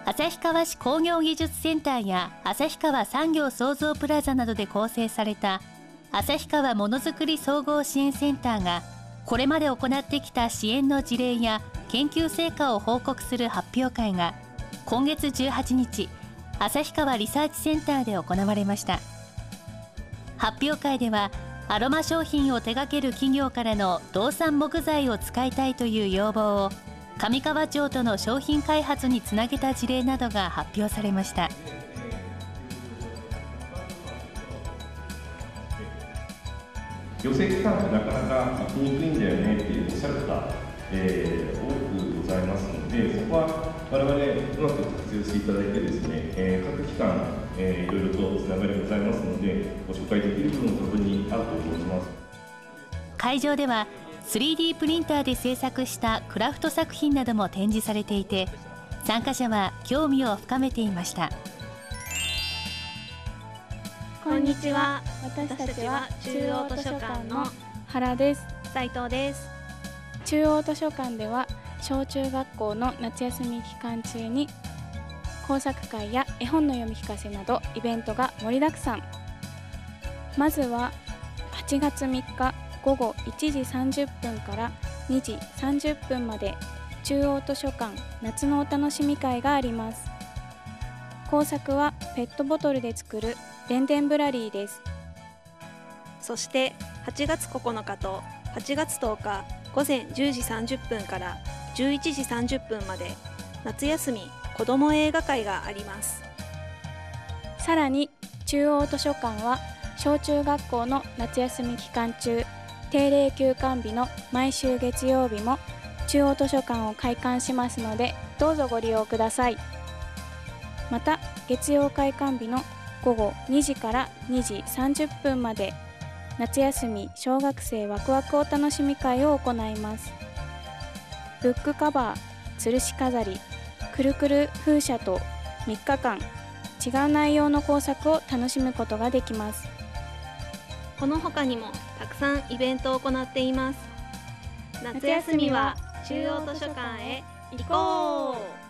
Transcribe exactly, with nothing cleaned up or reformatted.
旭川市工業技術センターや旭川産業創造プラザなどで構成された旭川ものづくり総合支援センターが、これまで行ってきた支援の事例や研究成果を報告する発表会が今月じゅうはちにち、旭川リサーチセンターで行われました。発表会では、アロマ商品を手掛ける企業からの動産木材を使いたいという要望を上川町との商品開発につなげた事例などが発表されました。 行政機関がなかなか行きにくいんだよねっておっしゃる方、えー、多くございますので、そこは我々うまく活用していただいてですね、えー、各機関、えー、いろいろとつながりございますので、ご紹介できる部分も特にあると思います。 会場では スリーディー プリンターで制作したクラフト作品なども展示されていて、参加者は興味を深めていました。 こんにちは。私たちは中央図書館の原です。 斉藤です。 中央図書館では小中学校の夏休み期間中に工作会や絵本の読み聞かせなどイベントが盛りだくさん。まずははちがつみっかごごいちじさんじゅっぷんからにじさんじゅっぷんまで中央図書館夏のお楽しみ会があります。工作はペットボトルで作るでんでんブラリーです。 そしてはちがつここのかとはちがつとおかごぜんじゅうじさんじゅっぷんからじゅういちじさんじゅっぷんまで夏休み子ども映画会があります。 さらに中央図書館は小中学校の夏休み期間中、定例休館日の毎週月曜日も中央図書館を開館しますので、どうぞご利用ください。また月曜開館日のごごにじからにじさんじゅっぷんまで夏休み小学生ワクワクお楽しみ会を行います。ブックカバー、吊るし飾り、くるくる風車とみっかかん違う内容の工作を楽しむことができます。 この他にもたくさんイベントを行っています。夏休みは中央図書館へ行こう。